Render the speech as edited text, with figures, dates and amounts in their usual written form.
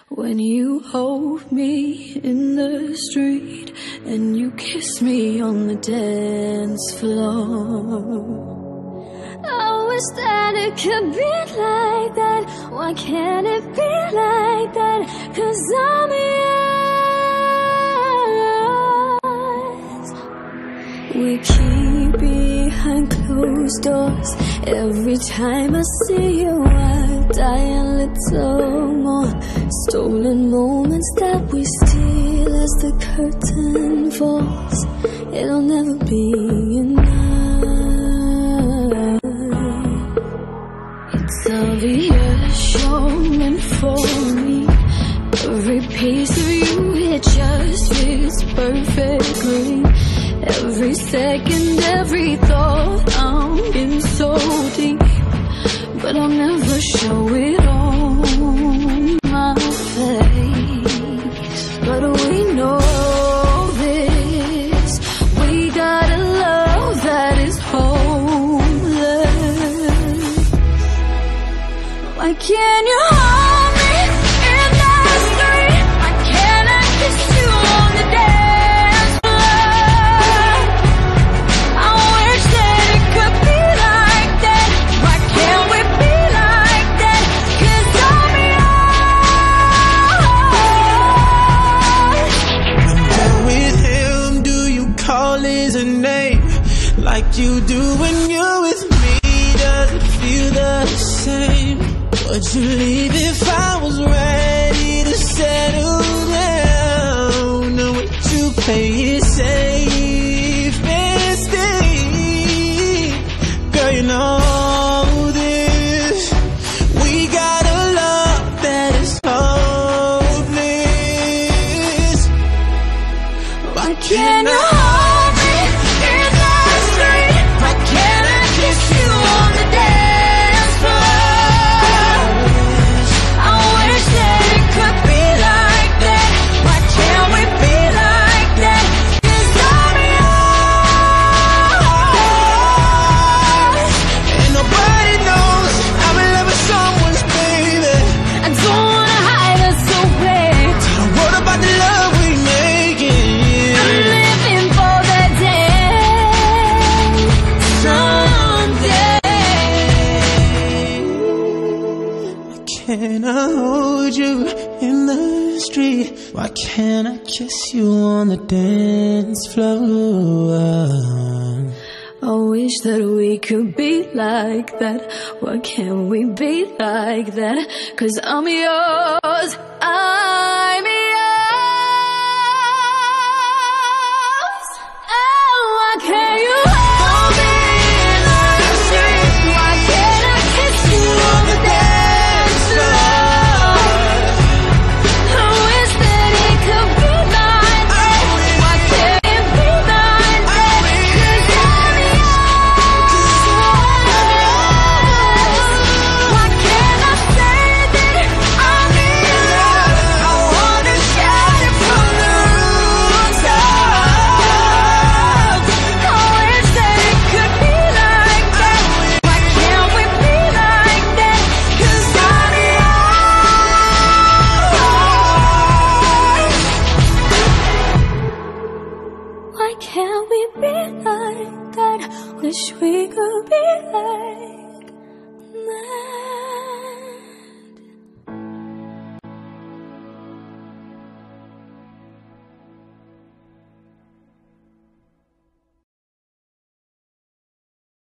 When you hold me in the street and you kiss me on the dance floor. I wish that it could be like that. Why can't it be like that? 'Cause I'm yours. We keep behind closed doors. Every time I see you I die a little more. Stolen moments that we steal as the curtain falls. It'll never be enough. It's obvious you're meant for me. Every piece of you, it just fits perfectly. Every second, every thought, I'm in so deep. But I'll never show it on my face. But we know this, we got a love that is homeless. Why can't you hold me in the street? Why can't I kiss you on the dance floor? I wish that it could be like that. Why can't we be like that? 'Cause I'm yours. When you're with him, do you call his name like you do when you're with me? Does it feel the same? Would you leave if I was ready to settle down? Or would you play it safe and stay? Girl, you know this, we got a love that is hopeless. Why can't I hold me in the street? Why can't I kiss you on the dance floor? I wish that it could be like that. Why can't we be like that? 'Cause I'm yours. And nobody knows I'm in love with someone's baby. I don't wanna hide us away. What about the love we making? I'm living for the day someday. Can I hold you in the street? Why can't I kiss you on the dance floor? I wish that we could be like that. Why can't we be like that? 'Cause I'm yours.